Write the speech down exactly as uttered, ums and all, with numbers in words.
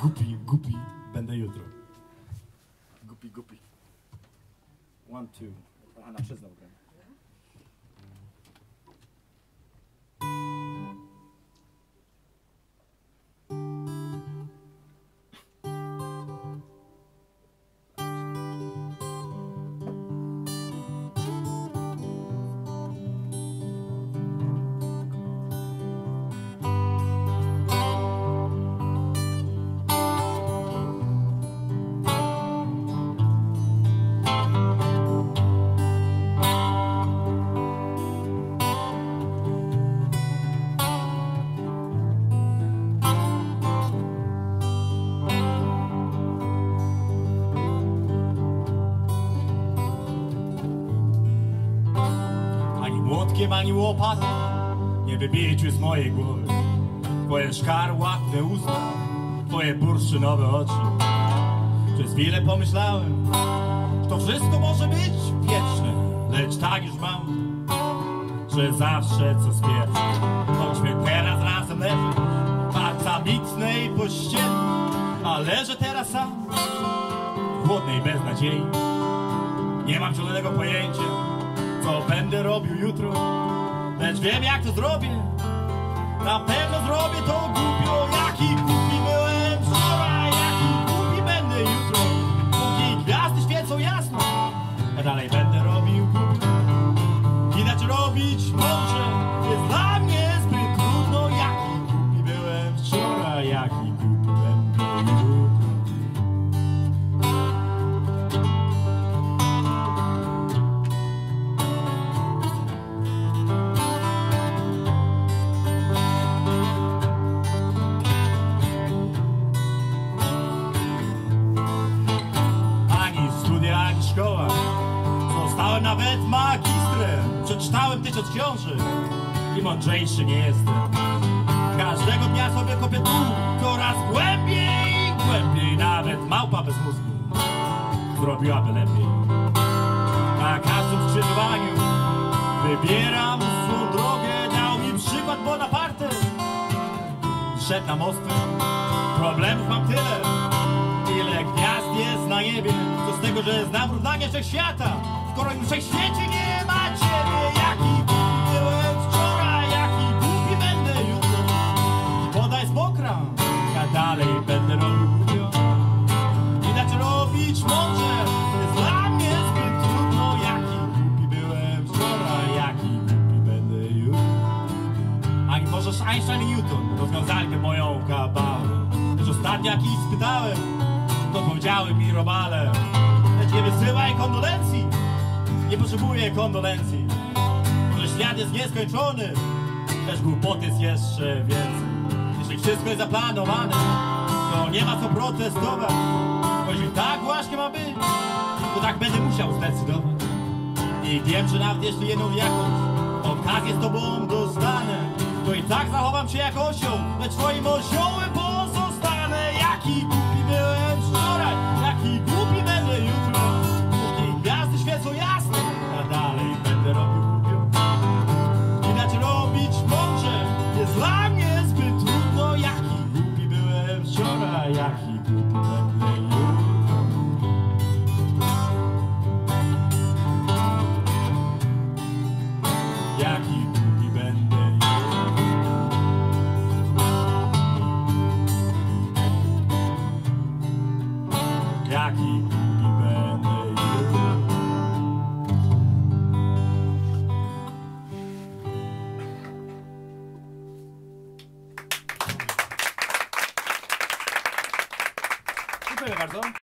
głupi, głupi będę jutro. Głupi, głupi. One, two. Aha, na przyznał grę. Młotkiem ani łopatą nie wybije cię z mojej głowy. Twoje szkarłatne usta, twoje bursztynowe oczy. Przez chwilę pomyślałem, że to wszystko może być wieczne, lecz tak już mam, że zawsze co spieprzy. Choćby teraz razem leżeć w aksamitnej pościeli, a leżę teraz sam w chłodnej beznadziei. Nie mam zielonego pojęcia, co będę robił jutro, lecz wiem jak to zrobię. Na pewno zrobię to głupio. Jaki głupi byłem wczoraj, jaki głupi będę jutro. Póki gwiazdy świecą jasno, ja dalej będę robił głupio. Widać robić mądrze jest dla mnie zbyt trudno. Jaki głupi byłem wczoraj, jaki głupi będę jutro. Szkoła. Zostałem nawet magistrem. Przeczytałem tysiąc książek i mądrzejszy nie jestem. Każdego dnia sobie kopię dół coraz głębiej i głębiej. Nawet małpa bez mózgu zrobiłaby lepiej. Na każdym skrzyżowaniu wybieram swą drogę. Dał mi przykład Bonaparte. Szedł na mosty. Problemów mam tyle, ile gwiazd jest na niebie. Co z tego, że znam równanie wszechświata, skoro już w wszechświecie nie ma ciebie. Jaki głupi byłem wczoraj, jaki głupi będę jutro. Woda jest mokra, ja dalej będę robił głupio. Widać robić mądrze jest dla mnie zbyt trudno. Jaki głupi byłem wczoraj, jaki głupi będę jutro. Ani może Einstein i Newton rozwiązaliby moją kabałę. Lecz ostatnio jak ich spytałem, to powiedziały mi robale: lecz nie wysyłaj kondolencji, nie potrzebuję kondolencji. Może świat jest nieskończony, lecz głupoty jest jeszcze więcej. Jeśli wszystko jest zaplanowane, to nie ma co protestować. Bo jeśli tak właśnie ma być, to tak będę musiał zdecydować. I wiem, że nawet jeśli jedną jakąś okazję z tobą dostanę, to i tak zachowam się jak osioł, lecz twoim osiołem pozostanę. Jaki głupi byłem wczoraj, jaki głupi będę jutro. Póki gwiazdy świecą jasno, ja dalej będę robił głupio. Widać robić mądrze jest dla mnie zbyt trudno. Jaki głupi byłem wczoraj, jaki głupi będę jutro. Jaki głupi będę jutro. Jaki głupi będę jutro. Dziękuję bardzo.